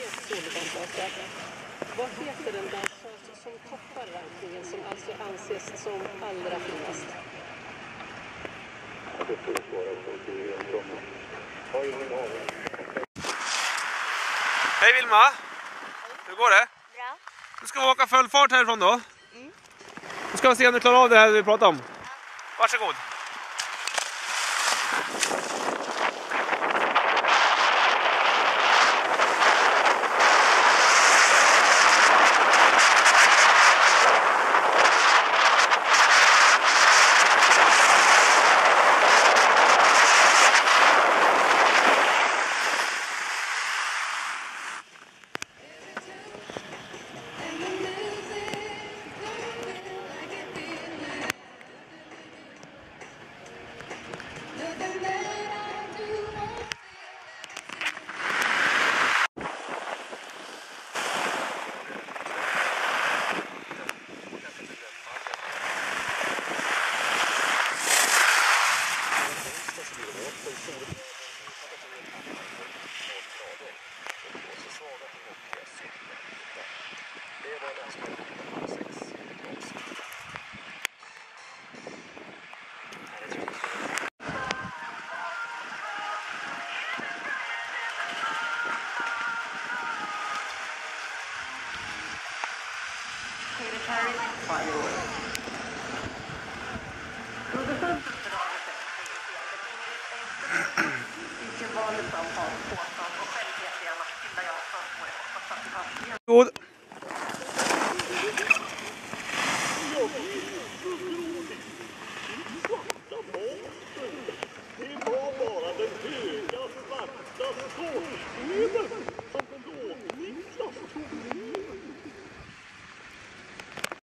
Vad heter den dansös som toppar rankingen, som alltså anses som allra finast? Hej Vilma! Hur går det? Bra. Nu ska vi åka full fart härifrån då. Nu ska vi se om du klarar av det här vi pratar om. Varsågod. God.